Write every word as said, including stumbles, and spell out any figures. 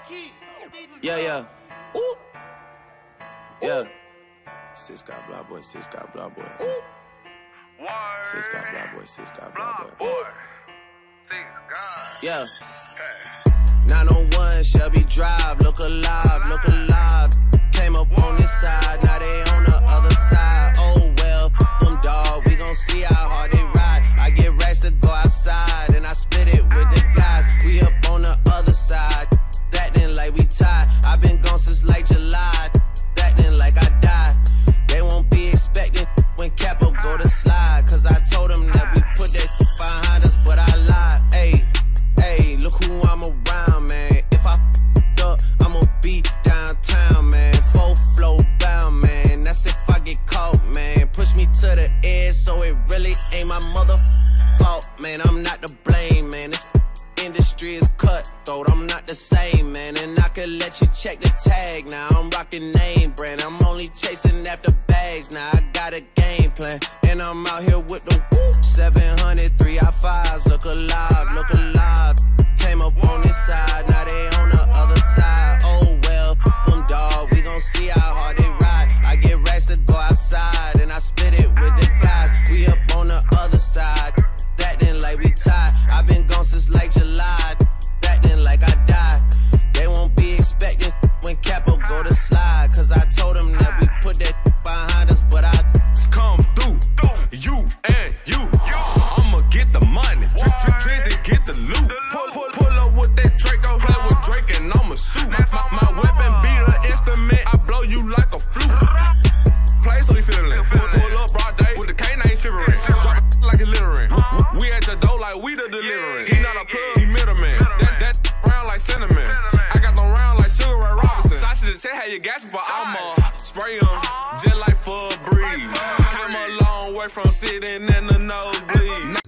Yeah, yeah. Ooh. Yeah. Sis got blah boy, sis got blah boy. Ooh. Sis got blah boy, sis got blah boy. Ooh. Yeah. nine oh one Shelby Drive, look alive, look alive. Came up on this side, now they on the other side. Oh well, them dog, we gon' see how hard they ride. I get racks to go outside, and I split it with the guys. We up on the other side, acting like we tied. I been gone since like July, acting like I died. They won't be expecting when Capo go to slide, cause I told them that we put that behind us, but I lied. Ayy, ayy, look who I'm around, man. If I f***ed up, I'ma be downtown, man. Full flow bound, man. That's if I get caught, man. Push me to the edge, so it really ain't my mother fault, man. I'm not to blame, man. This industry is cutthroat, I'm not the same, man. And I could let you check the tag now. I'm rocking name brand, I'm only chasing after bags now. I got a game plan, and I'm out here with the whoop. seven hundred, three I fives, look alive, look alive. Came up on this side, now they on the other side. Oh well, them dog, we gon' see how hard they ride. I get racks to go outside, and I split it with the guys. We up on the other side, acting like we tied. I been gone since like July, acting like I died. They won't be expecting when Capo go to slide, cause I told them that we put that behind us, but I come through, you and you. I'ma get the money, Drizzy get the loot. Pull, pull, pull up with that Draco, play with Drake and I'ma shoot. My, my weapon be the instrument, I blow you like a flute. Play so he feelin'. Pull, pull up broad day with the K nine shivering. Drop it like it's littering. We at your door like we the delivering. He not a plug, he middleman. That that round like cinnamon. I got them round like Sugar Ray Robinson. Sausage tell how you gasping for I'ma spray them just like for a breeze. Came a long way from sitting in the nosebleed.